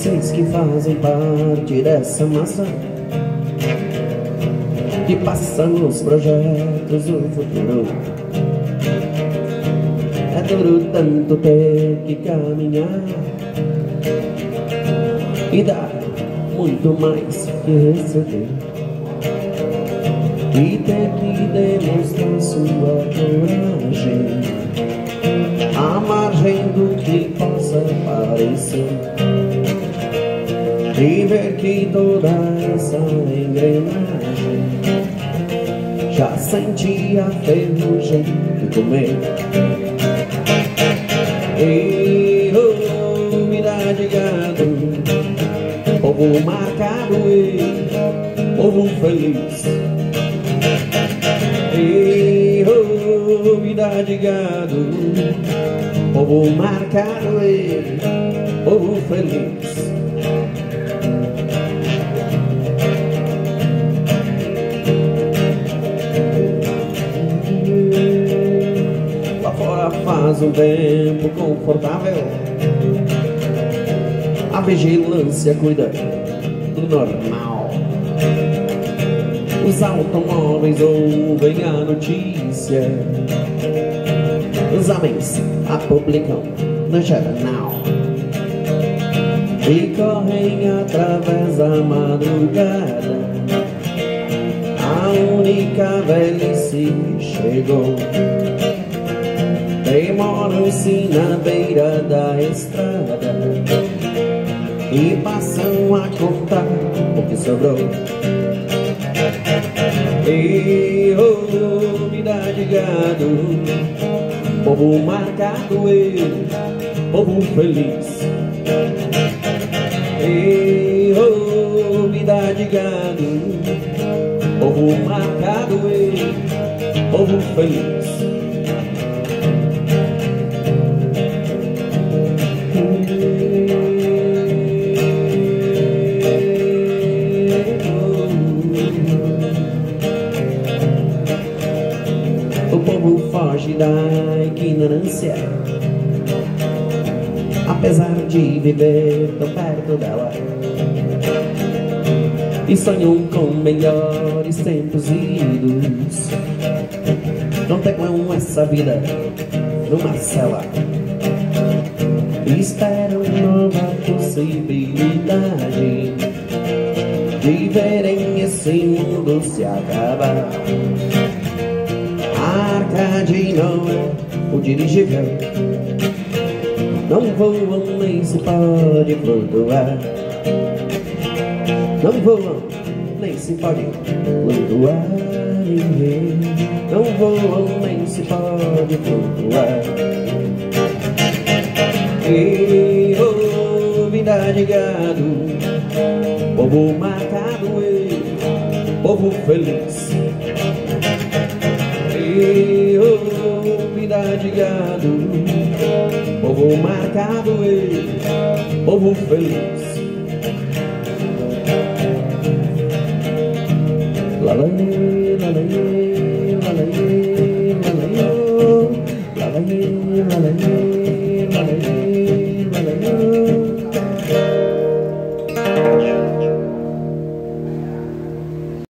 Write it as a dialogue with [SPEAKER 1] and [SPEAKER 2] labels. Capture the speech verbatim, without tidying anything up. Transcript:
[SPEAKER 1] vocês que fazem parte dessa massa que passa nos projetos do futuro. É duro tanto ter que caminhar e dar muito mais que receber, e ter que demonstrar sua coragem à margem do que possa parecer, e ver que toda essa engrenagem já sentia ferrugem de comer. E oh, vida de gado, povo marcado e povo feliz. E oh, vida de gado, povo marcado e povo feliz. Lá fora faz um tempo confortável, a vigilância cuida do normal. Os automóveis ouvem a notícia, os homens a publicam no jornal e correm através da madrugada. A única velhice que chegou, demoram-se na beira da estrada e passam a contar o que sobrou. E oh, vida de gado, povo marcado e povo feliz. E oh, vida de gado, povo marcado e povo feliz. O povo foge da ignorância, apesar de viver tão perto dela, e sonham com melhores tempos idos. Não temam essa vida numa cela e esperam nova possibilidade de verem esse mundo se acabar. A Arcade não é o dirigível, não voam nem se pode flutuar. Não voam nem se pode flutuar. Não voam nem se pode flutuar. E oh, vida de gado, povo marcado e povo feliz. E oh, vida de gado, povo marcado e povo feliz. La la la la la la la la la la la la